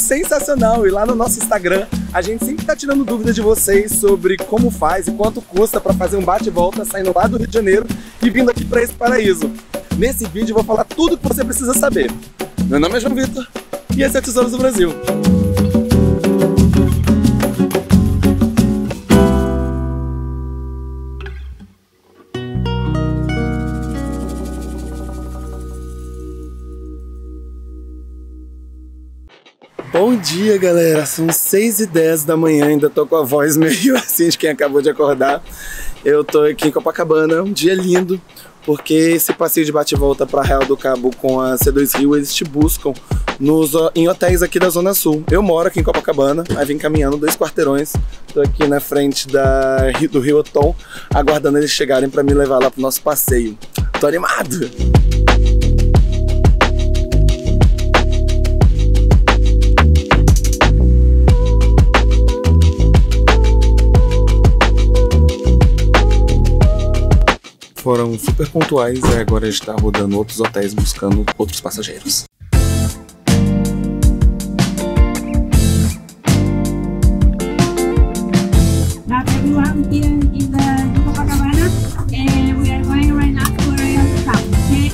sensacional. E lá no nosso Instagram, a gente sempre tá tirando dúvidas de vocês sobre como faz e quanto custa para fazer um bate e volta saindo lá do Rio de Janeiro e vindo aqui para esse paraíso. Nesse vídeo eu vou falar tudo que você precisa saber. Meu nome é João Vitor e esse é Tesouros do Brasil. Bom dia, galera, são 6h10 da manhã, ainda tô com a voz meio assim de quem acabou de acordar. Eu tô aqui em Copacabana, um dia lindo, porque esse passeio de bate e volta para Arraial do Cabo com a C2 Rio, eles te buscam em hotéis aqui da Zona Sul. Eu moro aqui em Copacabana, aí vim caminhando 2 quarteirões, tô aqui na frente do Rio Otom, aguardando eles chegarem para me levar lá pro nosso passeio. Tô animado! Foram super pontuais e agora a gente tá rodando outros hotéis buscando outros passageiros. Everyone here in the Copacabana, we are going right now to Arraial do Cabo, okay?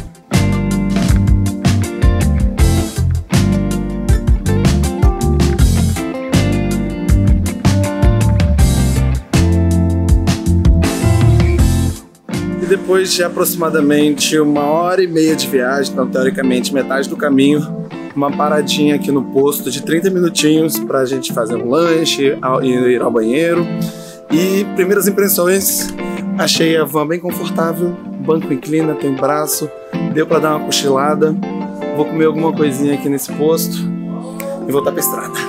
Depois de aproximadamente 1h30 de viagem, então teoricamente metade do caminho, uma paradinha aqui no posto de 30 minutinhos pra gente fazer um lanche, ir ao banheiro. E primeiras impressões, achei a van bem confortável, banco inclina, tem braço, deu pra dar uma cochilada. Vou comer alguma coisinha aqui nesse posto e voltar pra estrada.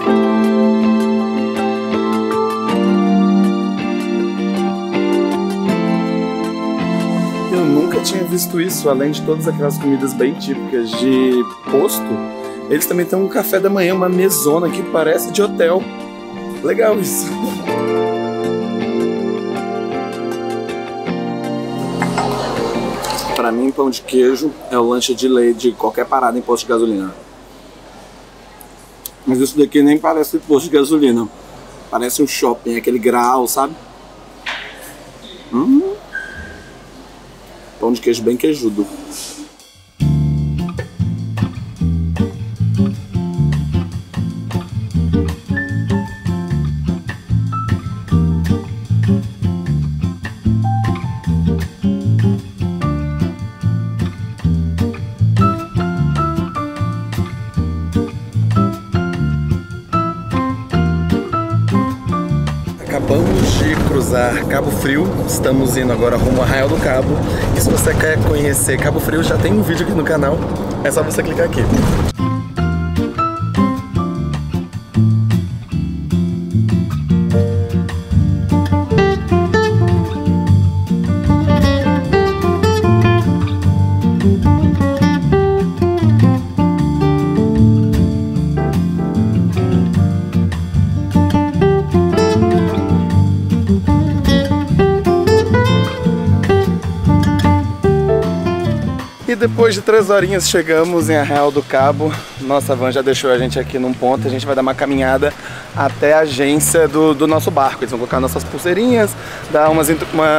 Eu nunca tinha visto isso, além de todas aquelas comidas bem típicas de posto, eles também têm um café da manhã, uma mesona que parece de hotel. Legal isso. Pra mim, pão de queijo é o lanche de lei de qualquer parada em posto de gasolina. Mas isso daqui nem parece posto de gasolina. Parece um shopping, aquele grau, sabe? Pão de queijo bem queijudo. Acabamos de cruzar Cabo Frio, estamos indo agora rumo a Arraial do Cabo. E se você quer conhecer Cabo Frio, já tem um vídeo aqui no canal, é só você clicar aqui. E depois de 3 horinhas chegamos em Arraial do Cabo. Nossa van já deixou a gente aqui num ponto. A gente vai dar uma caminhada até a agência do nosso barco. Eles vão colocar nossas pulseirinhas, dar umas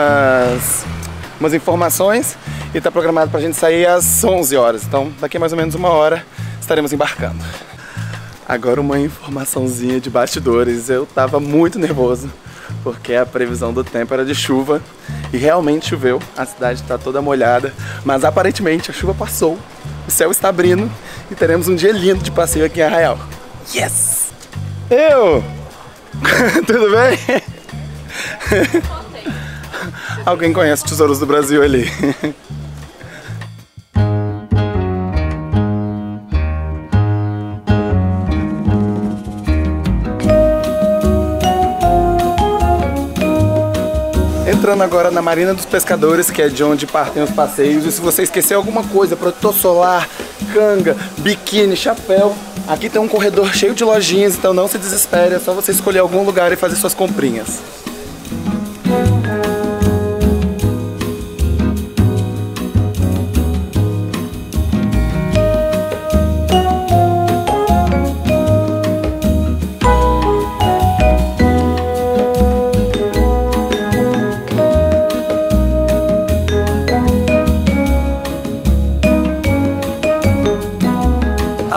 informações. E tá programado pra gente sair às 11 horas. Então daqui a mais ou menos 1 hora estaremos embarcando. Agora uma informaçãozinha de bastidores. Eu tava muito nervoso porque a previsão do tempo era de chuva e realmente choveu, a cidade está toda molhada, mas aparentemente a chuva passou, o céu está abrindo e teremos um dia lindo de passeio aqui em Arraial. Yes! Tudo bem? Alguém conhece Tesouros do Brasil ali? Entrando agora na Marina dos Pescadores, que é de onde partem os passeios. E se você esqueceu alguma coisa, protetor solar, canga, biquíni, chapéu, aqui tem um corredor cheio de lojinhas, então não se desespere, é só você escolher algum lugar e fazer suas comprinhas.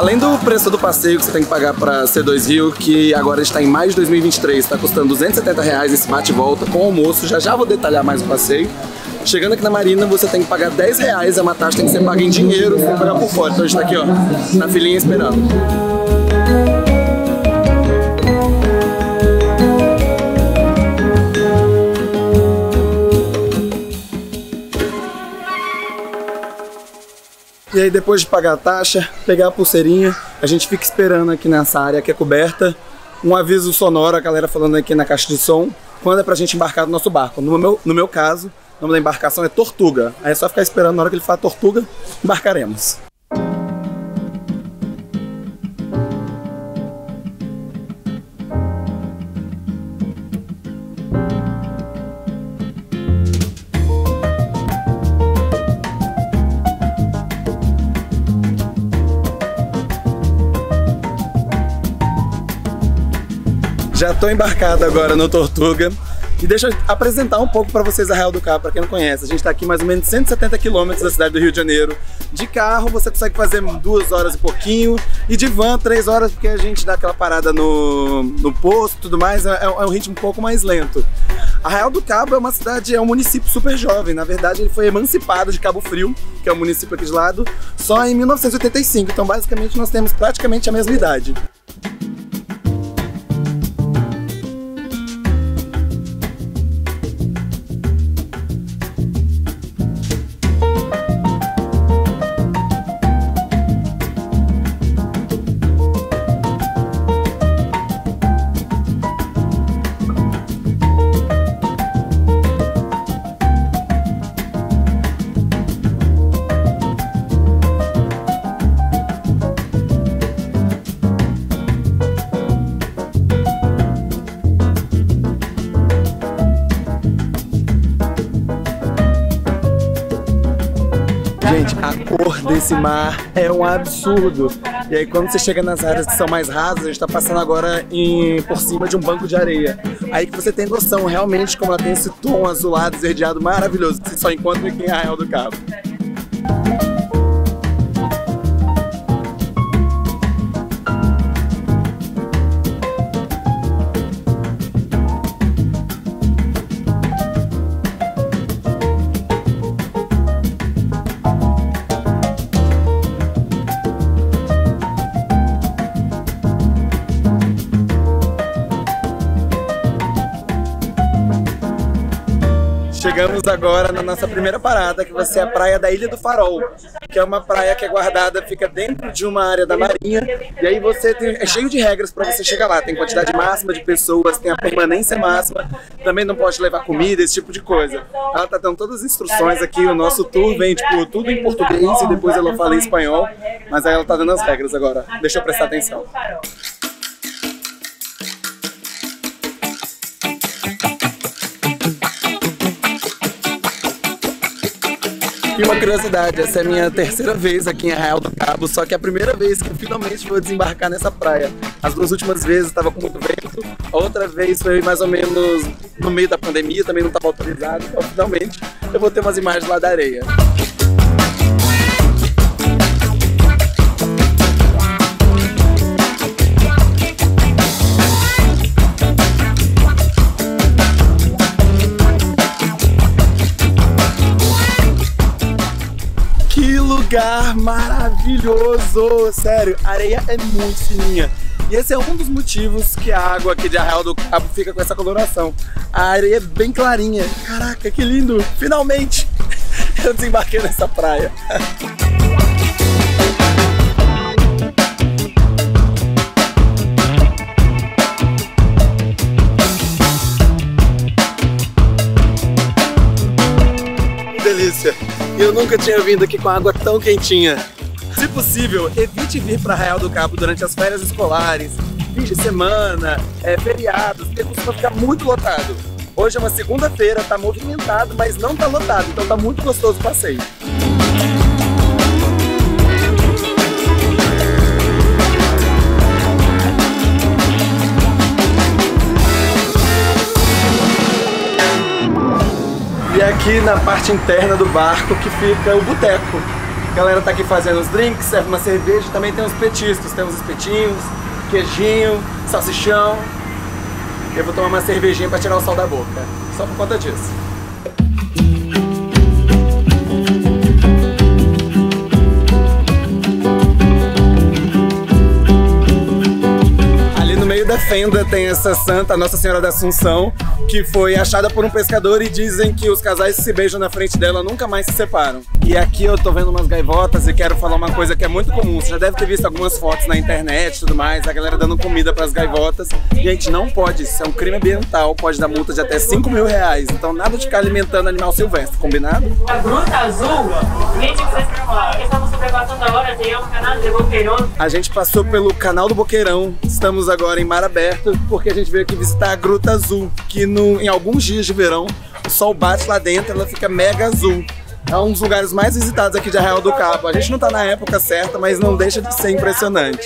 Além do preço do passeio que você tem que pagar para C2 Rio, que agora está em maio de 2023, está custando R$270 esse bate e volta com almoço, já vou detalhar mais o passeio. Chegando aqui na Marina, você tem que pagar R$10, é uma taxa que tem que ser paga em dinheiro, você tem que pagar por fora. Então a gente tá aqui, ó, na filinha esperando. E aí depois de pagar a taxa, pegar a pulseirinha, a gente fica esperando aqui nessa área que é coberta, um aviso sonoro, a galera falando aqui na caixa de som, quando é pra gente embarcar no nosso barco. No meu caso, o nome da embarcação é Tortuga. Aí é só ficar esperando, na hora que ele falar Tortuga, embarcaremos. Já estou embarcado agora no Tortuga e deixa eu apresentar um pouco para vocês Arraial do Cabo, para quem não conhece. A gente está aqui mais ou menos 170 quilômetros da cidade do Rio de Janeiro. De carro você consegue fazer 2 horas e pouquinho e de van 3 horas, porque a gente dá aquela parada no posto e tudo mais, é um ritmo um pouco mais lento. Arraial do Cabo é uma cidade, é um município super jovem. Na verdade ele foi emancipado de Cabo Frio, que é o município aqui de lado, só em 1985, então basicamente nós temos praticamente a mesma idade. Gente, a cor desse mar é um absurdo. E aí quando você chega nas áreas que são mais rasas, a gente tá passando agora por cima de um banco de areia. Aí que você tem noção realmente como ela tem esse tom azulado, esverdeado maravilhoso, que você só encontra aqui em Arraial do Cabo. Chegamos agora na nossa primeira parada, que vai ser a praia da Ilha do Farol, que é uma praia que é guardada, fica dentro de uma área da marinha, e aí é cheio de regras para você chegar lá. Tem quantidade máxima de pessoas, tem a permanência máxima, também não pode levar comida, esse tipo de coisa. Ela tá dando todas as instruções aqui, o nosso tour vem tipo tudo em português e depois ela fala em espanhol, mas aí ela tá dando as regras agora. Deixa eu prestar atenção. E uma curiosidade, essa é a minha terceira vez aqui em Arraial do Cabo, só que é a primeira vez que eu finalmente vou desembarcar nessa praia. As 2 últimas vezes estava com muito vento, a outra vez foi mais ou menos no meio da pandemia, também não estava autorizado, então finalmente eu vou ter umas imagens lá da areia. Lugar maravilhoso, sério, a areia é muito fininha e esse é um dos motivos que a água aqui de Arraial do Cabo fica com essa coloração. A areia é bem clarinha, caraca, que lindo, finalmente eu desembarquei nessa praia. Que delícia! Eu nunca tinha vindo aqui com água tão quentinha. Se possível, evite vir para Arraial do Cabo durante as férias escolares, fins de semana, feriados, porque costuma ficar muito lotado. Hoje é uma segunda-feira, tá movimentado, mas não tá lotado, então tá muito gostoso o passeio. E aqui na parte interna do barco que fica o boteco. A galera tá aqui fazendo os drinks, serve uma cerveja, também tem os petiscos, tem os espetinhos, queijinho, salsichão. Eu vou tomar uma cervejinha pra tirar o sal da boca, só por conta disso. Da fenda tem essa santa, Nossa Senhora da Assunção, que foi achada por um pescador e dizem que os casais que se beijam na frente dela nunca mais se separam. E aqui eu tô vendo umas gaivotas e quero falar uma coisa que é muito comum. Você já deve ter visto algumas fotos na internet e tudo mais, a galera dando comida pras gaivotas. Gente, não pode, isso é um crime ambiental, pode dar multa de até 5 mil reais. Então nada de ficar alimentando animal silvestre, combinado? A Gruta Azul, gente, vocês estamos sobrepassando a hora de ir ao canal do Boqueirão. A gente passou pelo canal do Boqueirão, estamos agora em mar aberto, porque a gente veio aqui visitar a Gruta Azul, que em alguns dias de verão, o sol bate lá dentro, ela fica mega azul. É um dos lugares mais visitados aqui de Arraial do Cabo. A gente não tá na época certa, mas não deixa de ser impressionante.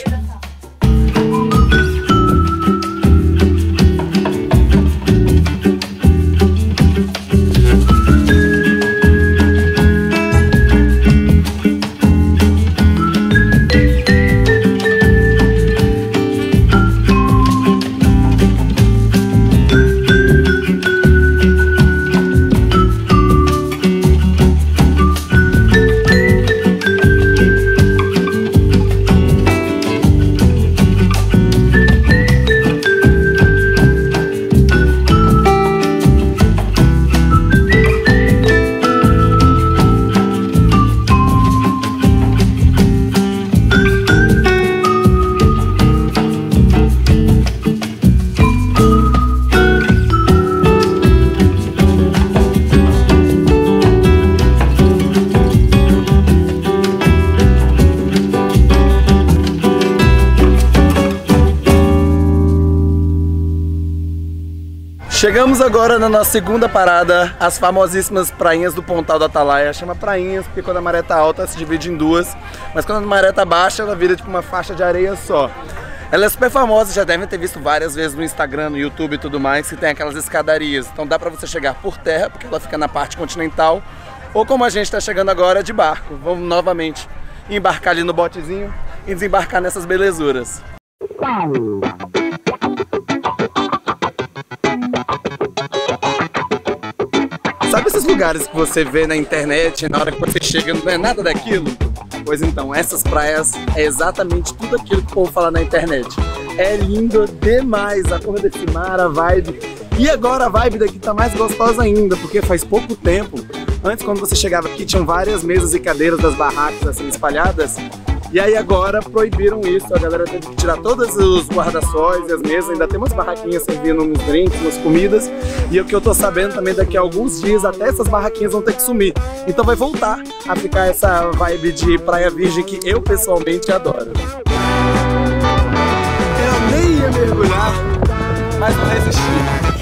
Chegamos agora na nossa segunda parada, as famosíssimas prainhas do Pontal do Atalaia. Chama prainhas porque quando a maré tá alta se divide em duas, mas quando a maré tá baixa ela vira tipo uma faixa de areia só. Ela é super famosa, já devem ter visto várias vezes no Instagram, no YouTube e tudo mais, que tem aquelas escadarias. Então dá pra você chegar por terra, porque ela fica na parte continental, ou como a gente tá chegando agora, de barco. Vamos novamente embarcar ali no botezinho e desembarcar nessas belezuras. Sabe esses lugares que você vê na internet, na hora que você chega não é nada daquilo? Pois então, essas praias é exatamente tudo aquilo que o povo fala na internet. É lindo demais a cor desse mar, a vibe. E agora a vibe daqui tá mais gostosa ainda, porque faz pouco tempo, antes quando você chegava aqui tinham várias mesas e cadeiras das barracas assim espalhadas. E aí agora proibiram isso, a galera teve que tirar todos os guarda-sóis e as mesas, ainda tem umas barraquinhas servindo uns drinks, umas comidas. E o que eu tô sabendo também, daqui a alguns dias até essas barraquinhas vão ter que sumir. Então vai voltar a ficar essa vibe de praia virgem que eu pessoalmente adoro. Eu nem ia mergulhar, mas não resisti.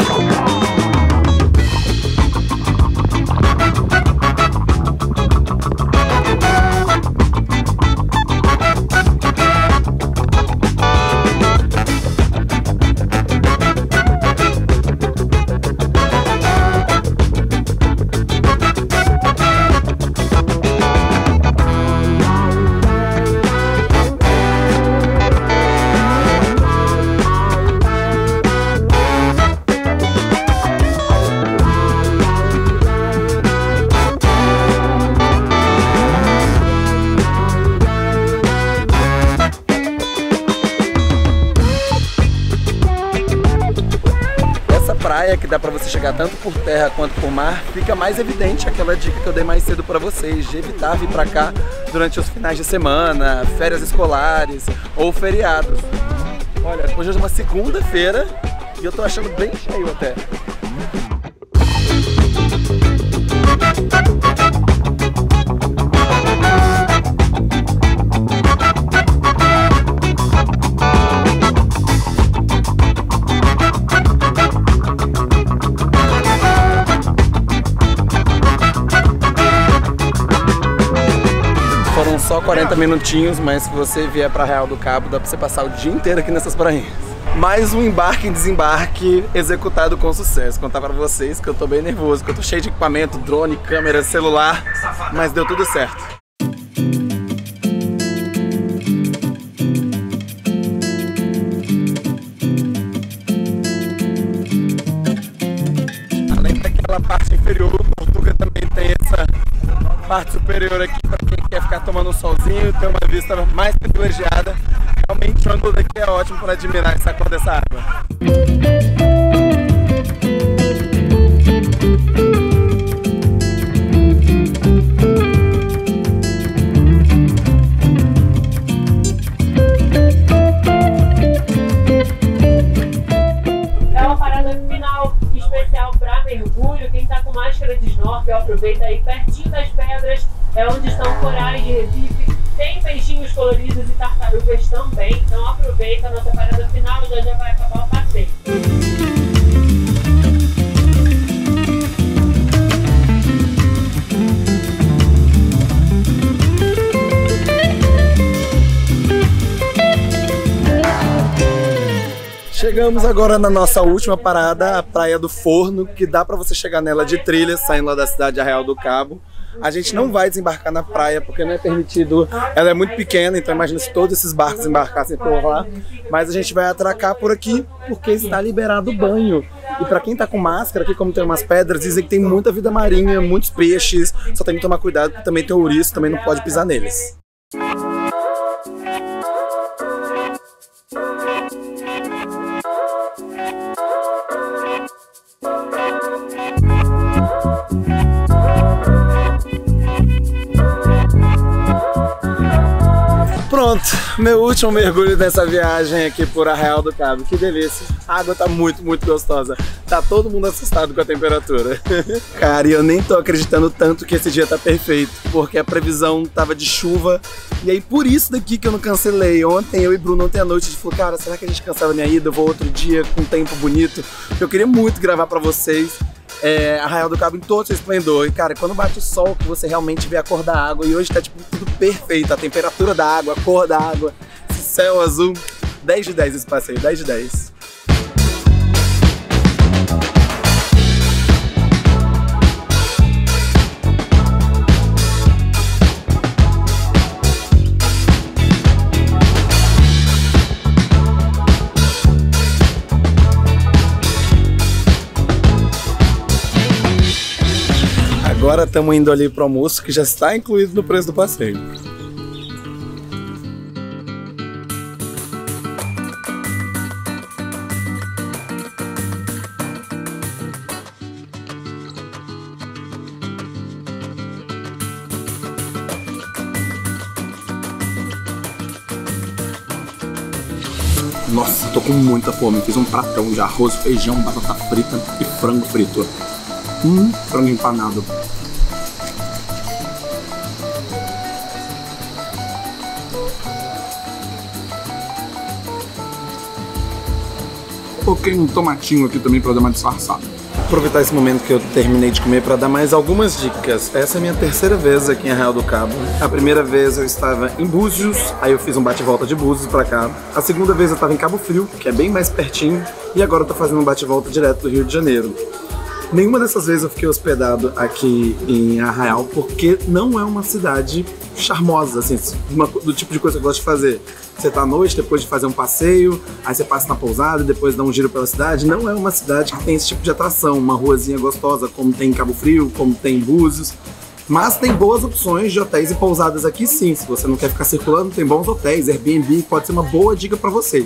Praia que dá pra você chegar tanto por terra quanto por mar, fica mais evidente aquela dica que eu dei mais cedo pra vocês, de evitar vir pra cá durante os finais de semana, férias escolares ou feriados. Olha, hoje é uma segunda-feira e eu tô achando bem cheio até. Foram só 40 minutinhos, mas se você vier para Arraial do Cabo, dá para você passar o dia inteiro aqui nessas prainhas. Mais um embarque e desembarque executado com sucesso. Contar para vocês que eu tô bem nervoso, que eu tô cheio de equipamento, drone, câmera, celular, mas deu tudo certo. também tem essa parte superior aqui para quem quer ficar tomando um solzinho, ter uma vista mais privilegiada. Realmente o ângulo daqui é ótimo para admirar essa cor dessa água. É uma parada final especial para mergulho. Quem tá com máscara de snorkel, aproveita aí pertinho das pedras, é onde estão corais de Recife. Tem peixinhos coloridos e tartarugas também, então aproveita a nossa parada final, já vai acabar o passeio. Chegamos agora na nossa última parada, a Praia do Forno, que dá para você chegar nela de trilha, saindo lá da cidade de Arraial do Cabo. A gente não vai desembarcar na praia porque não é permitido, ela é muito pequena, então imagina se todos esses barcos embarcassem por lá. Mas a gente vai atracar por aqui porque está liberado o banho. E para quem tá com máscara, aqui como tem umas pedras, dizem que tem muita vida marinha, muitos peixes, só tem que tomar cuidado porque também tem ouriço, também não pode pisar neles. Pronto, meu último mergulho dessa viagem aqui por Arraial do Cabo. Que delícia. A água tá muito gostosa. Tá todo mundo assustado com a temperatura. Cara, e eu nem tô acreditando tanto que esse dia tá perfeito, porque a previsão tava de chuva. E aí por isso daqui que eu não cancelei. Ontem eu e Bruno, ontem à noite, a gente falou, cara, será que a gente cancela a minha ida? Eu vou outro dia com um tempo bonito. Eu queria muito gravar pra vocês. Arraial do Cabo em todo seu esplendor. E cara, quando bate o sol que você realmente vê a cor da água. E hoje tá tipo tudo perfeito, a temperatura da água, a cor da água, esse céu azul. 10 de 10 esse passeio, 10 de 10. Agora estamos indo ali para o almoço, que já está incluído no preço do passeio. Nossa, tô com muita fome. Fiz um pratão de arroz, feijão, batata frita e frango frito. Frango empanado. Coloquei um tomatinho aqui também para dar uma disfarçada. Aproveitar esse momento que eu terminei de comer para dar mais algumas dicas. Essa é a minha terceira vez aqui em Arraial do Cabo. A primeira vez eu estava em Búzios, aí eu fiz um bate-volta de Búzios para cá. A segunda vez eu estava em Cabo Frio, que é bem mais pertinho, e agora eu tô fazendo um bate-volta direto do Rio de Janeiro. Nenhuma dessas vezes eu fiquei hospedado aqui em Arraial, porque não é uma cidade charmosa, assim, do tipo de coisa que eu gosto de fazer. Você tá à noite, depois de fazer um passeio, aí você passa na pousada e depois dá um giro pela cidade. Não é uma cidade que tem esse tipo de atração, uma ruazinha gostosa, como tem em Cabo Frio, como tem em Búzios. Mas tem boas opções de hotéis e pousadas aqui sim. Se você não quer ficar circulando, tem bons hotéis, Airbnb, pode ser uma boa dica para vocês.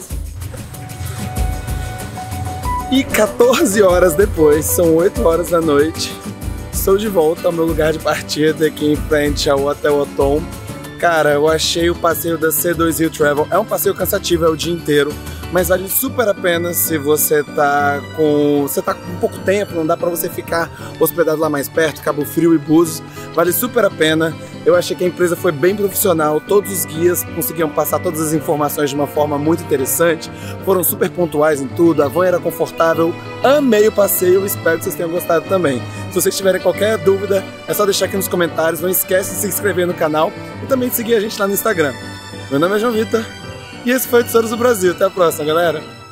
E 14 horas depois, são 8 horas da noite, estou de volta ao meu lugar de partida aqui em frente ao Hotel Othon. Cara, eu achei o passeio da C2 Rio Travel, é um passeio cansativo, é o dia inteiro, mas vale super a pena se você tá com pouco tempo, não dá pra você ficar hospedado lá mais perto, Cabo Frio e Búzios, vale super a pena. Eu achei que a empresa foi bem profissional, todos os guias conseguiam passar todas as informações de uma forma muito interessante, foram super pontuais em tudo, a van era confortável, amei o passeio, espero que vocês tenham gostado também. Se vocês tiverem qualquer dúvida, é só deixar aqui nos comentários, não esquece de se inscrever no canal e também de seguir a gente lá no Instagram. Meu nome é João Vitor e esse foi o Tesouros do Brasil, até a próxima, galera!